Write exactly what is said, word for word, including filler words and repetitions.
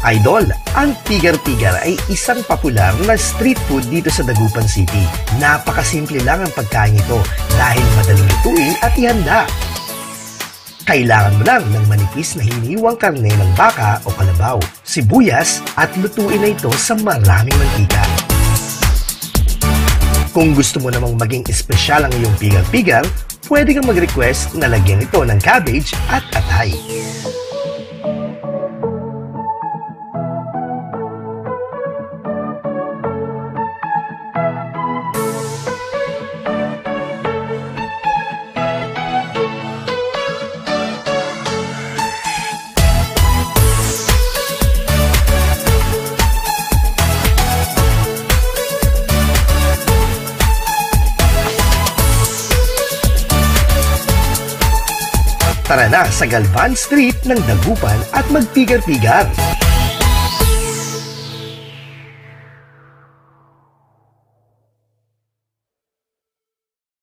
Idol, ang pigar-pigar ay isang popular na street food dito sa Dagupan City. Napakasimple lang ang pagkain ito dahil madaling lutuin at ihanda. Kailangan mo lang ng manipis na hiniwang karne ng baka o kalabaw, sibuyas at lutuin na ito sa maraming mantika. Kung gusto mo namang maging espesyal ang iyong pigar-pigar, pwede kang mag-request na lagyan ito ng cabbage at atay. Tara na sa Galvan Street ng Dagupan at magpigar-pigar!